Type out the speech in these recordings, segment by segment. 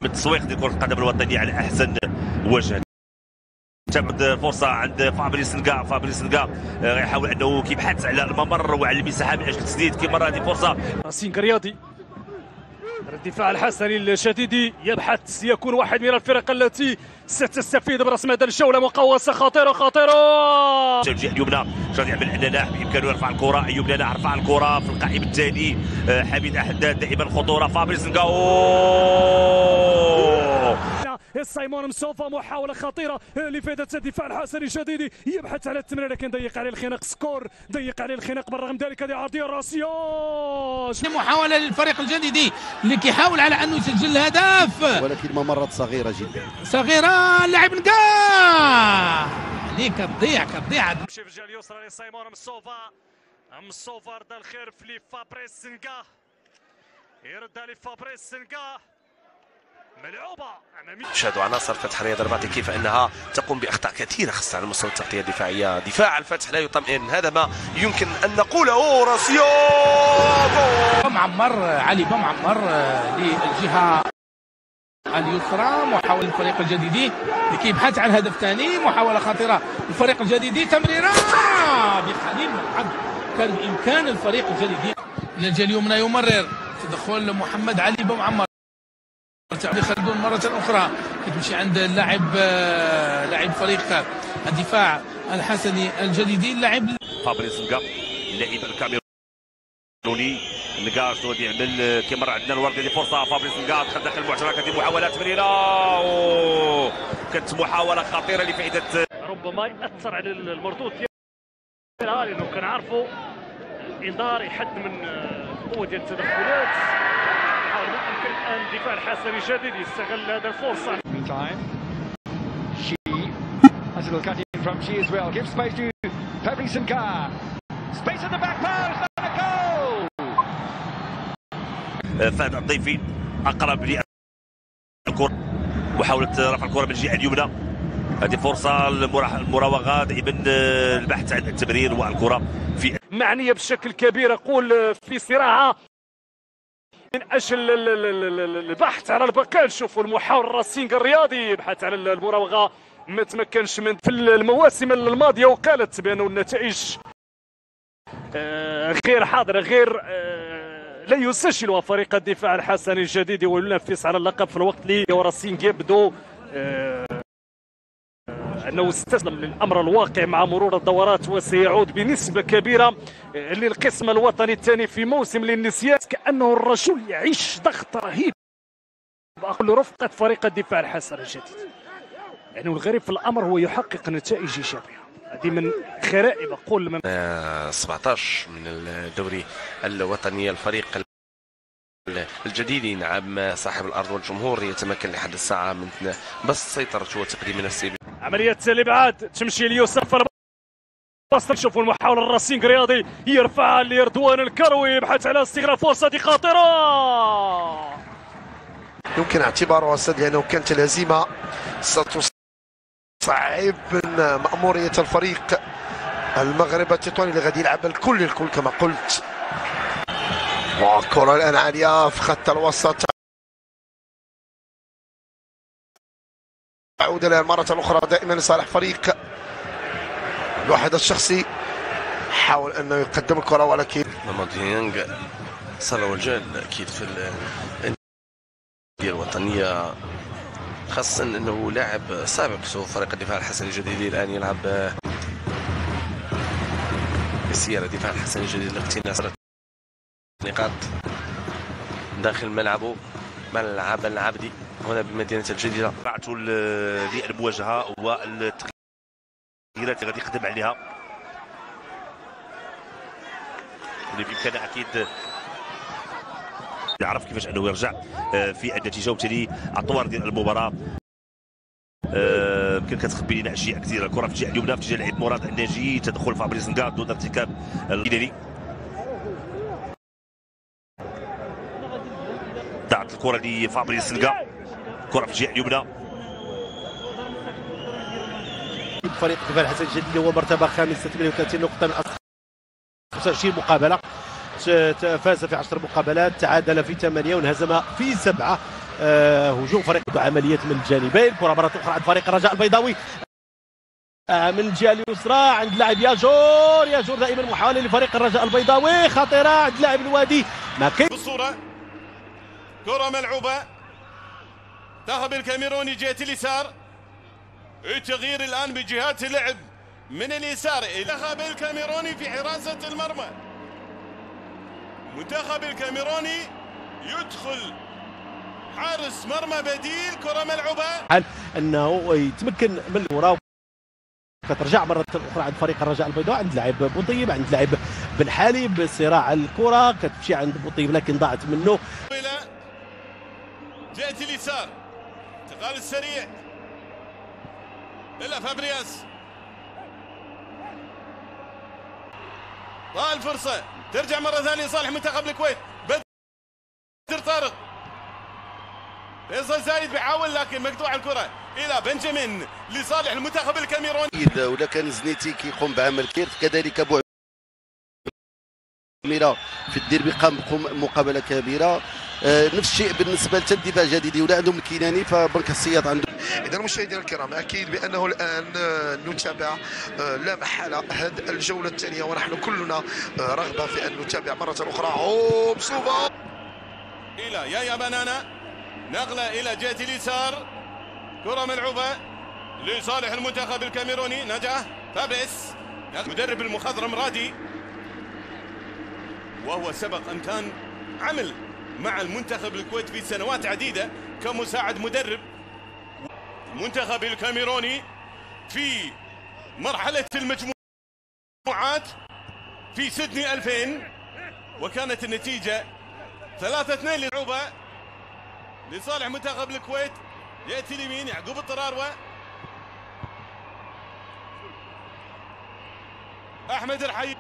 بالتسويق ديال كرة القدم الوطنية على أحسن وجه. تاخذ فرصة عند فابريس نقا يحاول أنه كيبحث على الممر وعلى المساحة من أجل التسديد. كيما هذه فرصة راسينغ رياضي، الدفاع الحسني الشديد يبحث يكون واحد من الفرق التي ستستفيد براس مدى الجولة. مقوسة خطيرة الجهة اليمنى شادي يعمل النلاح بإمكانه يرفع الكرة. أيوب نلاح رفع الكرة في القائم الثاني. حميد أحداد دائما خطورة. فابريس نقا سايمون مصوفا، محاولة خطيرة لفائدة الدفاع الحسني الجديدي، يبحث على التمرير لكن ضيق عليه الخناق. سكور ضيق عليه الخناق. بالرغم ذلك هذه عرضية راسية. محاولة للفريق الجديدي اللي كيحاول على انه يسجل الهدف، ولكن ممرات صغيرة جدا. صغيرة. اللاعب نقا عليك كتضيع تمشي في الجهة اليسرى لسايمون مصوفا رد الخير لفابريس نقا، يردها لفابريس نقا. ملعوبه اماميه. شاهدوا عناصر فتح رياض الرباطي كيف انها تقوم باخطاء كثيره خاصه على مستوى التغطيه الدفاعيه. دفاع الفتح لا يطمئن، هذا ما يمكن ان نقوله. راسيو معمر علي معمر للجهه اليسرى. محاولة الفريق الجديدي لكي يبحث عن هدف ثاني. محاولة خطيرة الفريق الجديدي. تمريرة بقليل من الحظ كان بامكان الفريق الجديدي. الى الجهه اليمنى يمرر تدخل محمد علي معمر. خلدون مرة أخرى كتمشي عند لاعب فريق الدفاع الحسني الجديدي. اللاعب فابريس نقا اللاعب الكاميروني. نقا شنو غادي يعمل؟ كيمر عندنا الورد. هذه فرصة فابريس نقا دخل داخل المعترك. هذه محاولات تمريرة كانت محاولة خطيرة لفائدة. ربما يأثر على المردود ديالها لأنه كنعرفوا الإنذار يحد من القوة ديال التدخلات. ممكن الآن الدفاع الحسني الجديد يستغل هذا الفرصة. فهد الضيفي أقرب للكرة. محاولة رفع الكرة من الجهة اليمنى. هذه فرصة المراوغة دائما البحث عن التمرير والكرة في معنية بشكل كبير. أقول في صراعة من اجل البحث على البقاء. نشوفوا المحاور راسينغ الرياضي يبحث على المراوغه، ما تمكنش من في المواسم الماضيه وقالت بانه النتائج غير حاضره، غير لا يسجلها فريق الدفاع الحسني الجديد وينافس على اللقب في الوقت اللي راسينغ يبدو أنه استسلم للأمر الواقع مع مرور الدورات وسيعود بنسبة كبيرة للقسم الوطني الثاني في موسم للنسيان. كأنه الرجل يعيش ضغط رهيب رفقة فريق الدفاع الحسني الجديد. يعني الغريب في الأمر هو يحقق نتائج إيجابية. هذه من غرائب أقول من 17 من الدوري الوطني. الفريق الجديد نعم صاحب الأرض والجمهور يتمكن لحد الساعة من بس سيطرة وتقديم النسيب. عملية الإبعاد تمشي ليوسف البسط. نشوفوا المحاولة الراسينغ رياضي يرفعها لرضوان الكروي يبحث على استغلال فرصة خطيرة. يمكن اعتباره أسد لأنه كانت الهزيمة ستصعب من مأمورية الفريق المغرب التطواني اللي غادي يلعب الكل كما قلت. والكرة الآن عالية في خط الوسط. تعود الآن مرة أخرى دائما لصالح فريق الواحد الشخصي. حاول أنه يقدم الكرة ولكن محمد ديانغ صار وجال أكيد في الأندية الوطنية، خاصة أنه لاعب سابق في فريق الدفاع الحسني الجديد. الآن يلعب بسيارة الدفاع الحسني الجديد لاقتناص نقاط داخل ملعبه ملعب العبدي هنا بمدينة الجديدة. بعته للمواجهة والتغييرات اللي غادي يقدم عليها اللي بإمكانه أكيد يعرف كيفاش أنه يرجع في النتيجة وبالتالي أطوار ديال المباراة. يمكن كتخبي لنا أشياء كثيرة. الكرة في الجهة اليمنى في اتجاه لعيب مراد الناجي. تدخل فابريس نقا دون ارتكاب الهلالي. ضاعت الكرة لفابريس نقا. كرة في الجهة اليمنى. فريق الدفاع الحسني الجديد هو مرتبة خامسة 38 نقطة من أصل 25 مقابلة. فاز في 10 مقابلات، تعادل في 8 وانهزم في 7. هجوم فريق عمليات من الجانبين. كره مره اخرى عند فريق الرجاء البيضاوي من الجهه اليسرى عند لاعب ياجور دائما محاوله لفريق الرجاء البيضاوي خطيره عند لاعب الوادي. ما كاين بالصوره كره ملعوبه ذهب الكاميروني جهه اليسار. التغيير الان بجهات اللعب من اليسار. ذهب الكاميروني في حراسه المرمى. منتخب الكاميروني يدخل حارس مرمى بديل. كره ملعوبه انه يتمكن من الكره كترجع مرة أخرى عند فريق الرجاء البيضاء عند لاعب بوطيب عند لاعب بن حالب. صراع الكرة كتمشي عند بوطيب لكن ضاعت منه. إلى جهة اليسار انتقال السريع إلى فابرياس. ضاع الفرصة ترجع مرة ثانية صالح منتخب الكويت. بدر طارق فيصل زايد بيحاول لكن مقطوع الكرة إلى بنجامين لصالح المنتخب الكاميروني. ولا كان زنيتي كيقوم بعمل كير كذلك بو عميرة في الديربي قام مقابلة كبيرة. نفس الشيء بالنسبة للدفاع الجديدي ولا عندهم الكيناني فبنك الصياد عنده. إذا مشاهدينا الكرام أكيد بأنه الآن نتابع لا محالة هذه الجولة الثانية ونحن كلنا رغبة في أن نتابع مرة أخرى. بصوبة إلى يايا بنانا نقلة إلى جهة اليسار. كرة ملعوبة لصالح المنتخب الكاميروني. نجاح فابريس مدرب المخضرم رادي وهو سبق أن كان عمل مع المنتخب الكويت في سنوات عديدة كمساعد مدرب. المنتخب الكاميروني في مرحلة المجموعات في سيدني 2000 وكانت النتيجة 3-2 للعوبة لصالح منتخب الكويت. يأتي اليمين يعقوب الطراروة أحمد الحي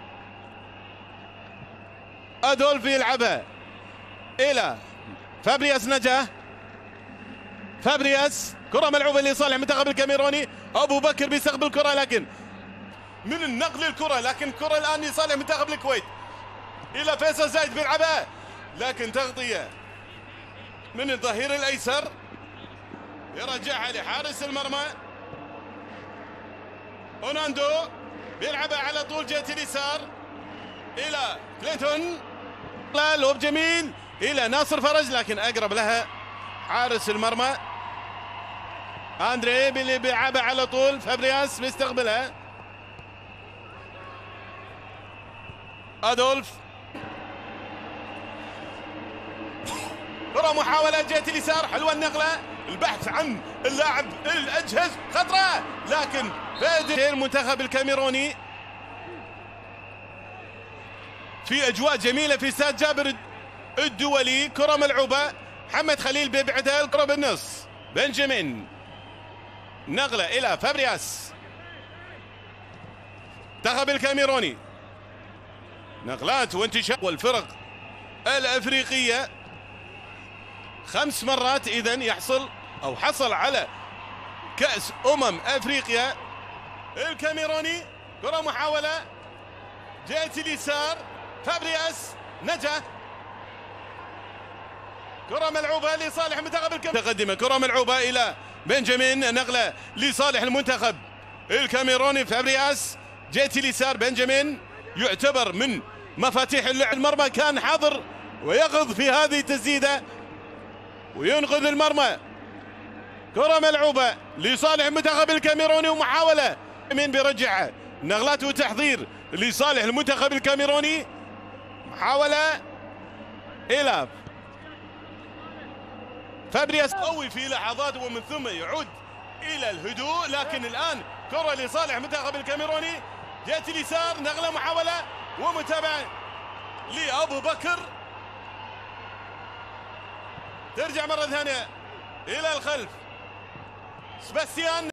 أدولف يلعبها إلى فابرياس. نجاه فابرياس كرة ملعوبة لصالح المنتخب الكاميروني. أبو بكر بيستقبل الكرة لكن من النقل الكرة لكن الكرة الآن لصالح منتخب الكويت إلى فيصل زايد بيلعبها لكن تغطية من الظهير الأيسر يرجعها لحارس المرمى. اوناندو بيلعبها على طول جهة اليسار إلى كلينتون. لوب جميل إلى ناصر فرج لكن أقرب لها حارس المرمى أندري اللي بيلعبها على طول. فابرياس بيستقبلها. أدولف كرة محاولة جهة اليسار. حلوة النقلة البحث عن اللاعب الأجهز خطرة لكن فادي المنتخب الكاميروني في أجواء جميلة في استاد جابر الدولي. كرة ملعوبة محمد خليل بيبعدها الكرة بالنص. بنجامين نقلة إلى فابرياس. منتخب الكاميروني نقلات وانتشار والفرق الأفريقية 5 مرات إذن يحصل أو حصل على كأس أفريقيا. الكاميروني كرة محاولة جهة اليسار. فابرياس نجا كرة ملعوبة لصالح منتخب الكاميروني. تقدمة كرة ملعوبة إلى بنجامين. نقلة لصالح المنتخب الكاميروني. فابرياس جهة اليسار. بنجامين يعتبر من مفاتيح اللعب. المرمى كان حاضر ويغض في هذه التسديدة وينقذ المرمى. كرة ملعوبة لصالح المنتخب الكاميروني ومحاولة مين بيرجعها. نغلات وتحضير لصالح المنتخب الكاميروني. محاولة إلى فابرياس قوي في لحظات ومن ثم يعود إلى الهدوء لكن الآن كرة لصالح المنتخب الكاميروني. جهة اليسار نغلة محاولة ومتابعة لأبو بكر. ترجع مرة ثانية إلى الخلف سباستيان